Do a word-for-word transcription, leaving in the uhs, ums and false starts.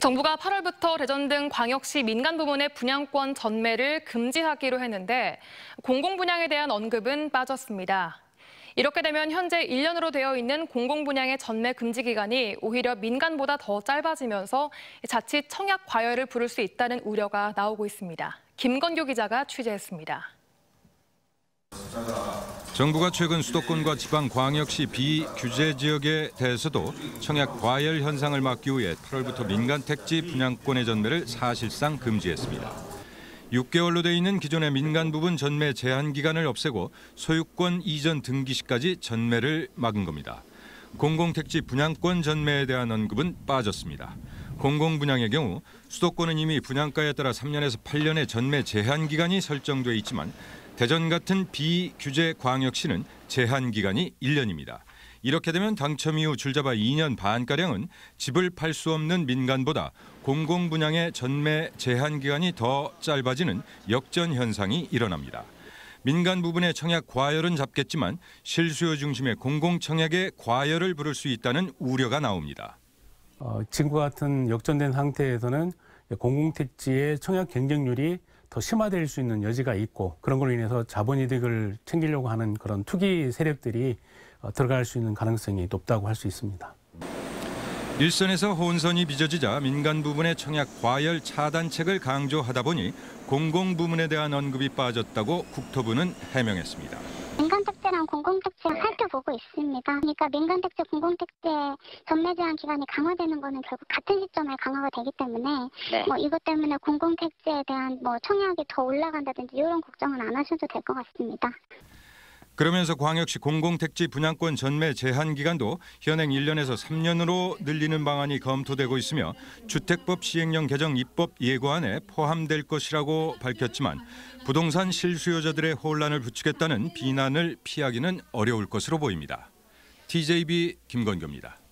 정부가 팔월부터 대전 등 광역시 민간 부문의 분양권 전매를 금지하기로 했는데 공공분양에 대한 언급은 빠졌습니다. 이렇게 되면 현재 일 년으로 되어 있는 공공분양의 전매 금지 기간이 오히려 민간보다 더 짧아지면서 자칫 청약 과열을 부를 수 있다는 우려가 나오고 있습니다. 김건규 기자가 취재했습니다. 정부가 최근 수도권과 지방광역시 비규제 지역에 대해서도 청약 과열 현상을 막기 위해 팔월부터 민간 택지 분양권의 전매를 사실상 금지했습니다. 육 개월로 돼 있는 기존의 민간 부분 전매 제한 기간을 없애고 소유권 이전 등기 시까지 전매를 막은 겁니다. 공공택지 분양권 전매에 대한 언급은 빠졌습니다. 공공분양의 경우 수도권은 이미 분양가에 따라 삼 년에서 팔 년의 전매 제한 기간이 설정돼 있지만 대전 같은 비규제 광역시는 제한 기간이 일 년입니다. 이렇게 되면 당첨 이후 줄잡아 이 년 반가량은 집을 팔 수 없는 민간보다 공공분양의 전매 제한 기간이 더 짧아지는 역전 현상이 일어납니다. 민간 부분의 청약 과열은 잡겠지만 실수요 중심의 공공청약의 과열을 부를 수 있다는 우려가 나옵니다. 어, 지금과 같은 역전된 상태에서는 공공택지의 청약 경쟁률이 더 심화될 수 있는 여지가 있고 그런 걸로 인해서 자본이득을 챙기려고 하는 그런 투기 세력들이 들어갈 수 있는 가능성이 높다고 할 수 있습니다. 일선에서 혼선이 빚어지자 민간 부분의 청약 과열 차단책을 강조하다 보니 공공 부문에 대한 언급이 빠졌다고 국토부는 해명했습니다. 민간택지랑 공공택지를 살펴보고 있습니다. 그러니까 민간택지, 공공택지 전매 제한 기간이 강화되는 거는 결국 같은 시점에 강화가 되기 때문에 네. 뭐 이것 때문에 공공택지에 대한 뭐 청약이 더 올라간다든지 이런 걱정은 안 하셔도 될 것 같습니다. 그러면서 광역시 공공택지 분양권 전매 제한 기간도 현행 일 년에서 삼 년으로 늘리는 방안이 검토되고 있으며 주택법 시행령 개정 입법 예고안에 포함될 것이라고 밝혔지만 부동산 실수요자들의 혼란을 부추겼다는 비난을 피하기는 어려울 것으로 보입니다. 티제이비 김건규입니다.